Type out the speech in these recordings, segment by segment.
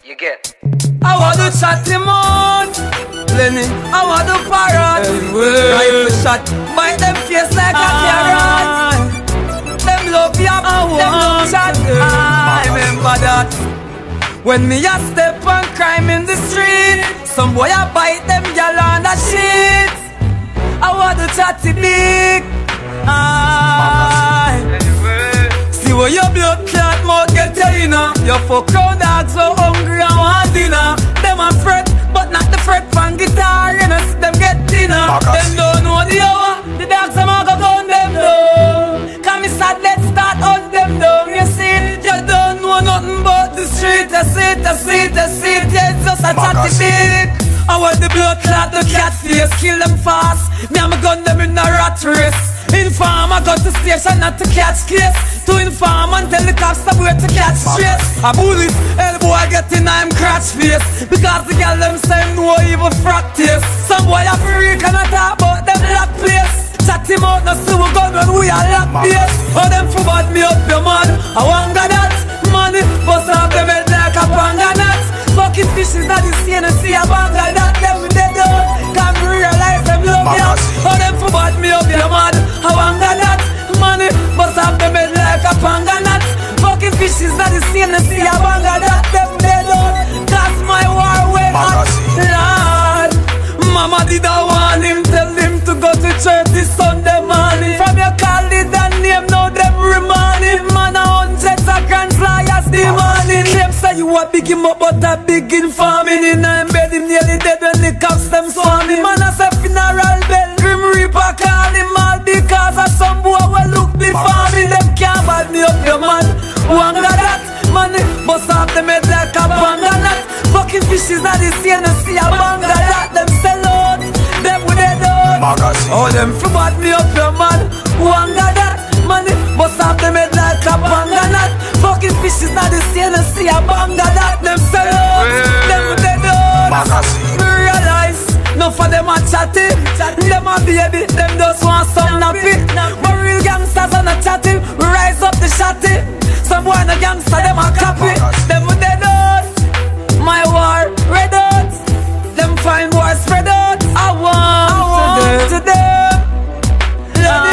You get. I want to shot him on Lenny, I want to parrot Rifle shot, bite them face like a carrot. Them love yap, them love chat. I remember that when me a step on crime in the street, some boy a bite them gyal on the shit. I want to chatty big. See where your blood clot mouth get you know. You fuck round dogs so hungry and want dinner. Them a fret, but not the fret from guitar. You know, them get dinner. Them don't know the hour. The dogs them a go gun them down. Come inside, let's start on them down. You see, you don't know nothing but the street. I see it, I see it, I see it. Yeah, it's just a chatty big. I want the blood clot, the cat face, kill them fast. Me and my gun them in a rat race. Inform, I got to station not to catch case. To inform and tell the cops to where to catch straight. A bullet, elbow I get in I'm crotch face. Because the girl them say no evil practice. Some boy a freak and I talk about them lock place. Chat him out, no see we gun when we are lock place. Oh them for bad me up your man. I want that money, bust off them head like a panga nut. Fucking fishes that is seen and see a banga that. Them they don't, can't realize them love you. Oh them for bad me up your man. I want that money, bust off them head like a panga nut. Fucking fishes that is seen and see a banga that. Them they don't, cause my war went hot. Lord, mama did a warn him, tell him to go to church this Sunday morning. From your call it and name, now them remind him. Man a hundreds of grand flyers demanding. Them say you a big him up but a big informing. In a bed him nearly dead when the cops them swarming. Man a say funeral bell, Grim Reaper call him all because of some boy will look before me. Them can't bad me up your man. One got that money, bust off them head like a banga nut. Fucking fishes that is seen and see a banga that. Them sell out, them with their dog. Oh them for bad me up your man. One got that money, bust off them head like a banga nut. Fucking fishes that is seen and see a banga that. Them sell out, them with their dog. Realize, no for them a chatty. Them a baby, them just want some nappy. But real gangsters are not chatty. Rise up the shotty. Some boy in a gangster, them a copy. Them with their dots. My war, red dots. Them fine boys spread out. I want to them. Let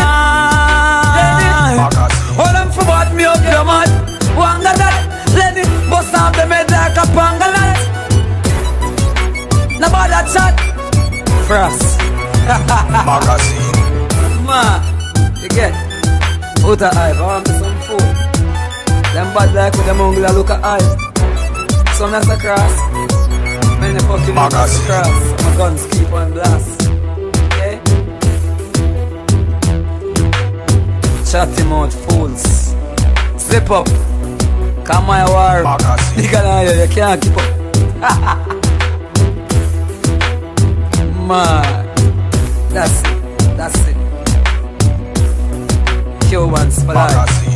it. All them for bad me up your man. Wanga that. Let it bust off them head like a pangalat. Nobody chat. Frost. Magazine. Ma, you get out of eye, I want me some food. Them bad like with them hungry, look at eye. Some that's a cross. Many fucking that's a cross. My guns keep on blast. Okay? Chat him out, fools. Slip up. Come my war. Nigga, you can't keep up. Man, that's it. Cubans for life.